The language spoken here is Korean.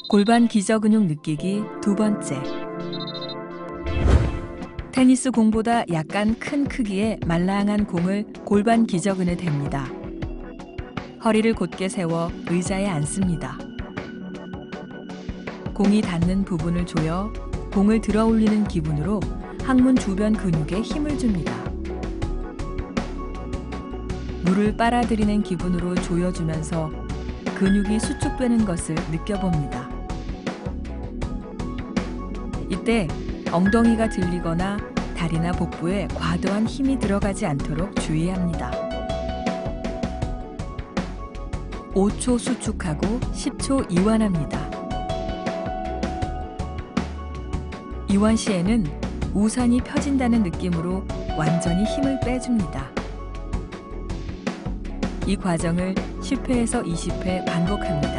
골반 기저근육 느끼기 두 번째. 테니스 공보다 약간 큰 크기의 말랑한 공을 골반 기저근에 댑니다. 허리를 곧게 세워 의자에 앉습니다. 공이 닿는 부분을 조여 공을 들어 올리는 기분으로 항문 주변 근육에 힘을 줍니다. 물을 빨아들이는 기분으로 조여주면서 근육이 수축되는 것을 느껴봅니다. 이때 엉덩이가 들리거나 다리나 복부에 과도한 힘이 들어가지 않도록 주의합니다. 5초 수축하고 10초 이완합니다. 이완 시에는 우산이 펴진다는 느낌으로 완전히 힘을 빼줍니다. 이 과정을 10회에서 20회 반복합니다.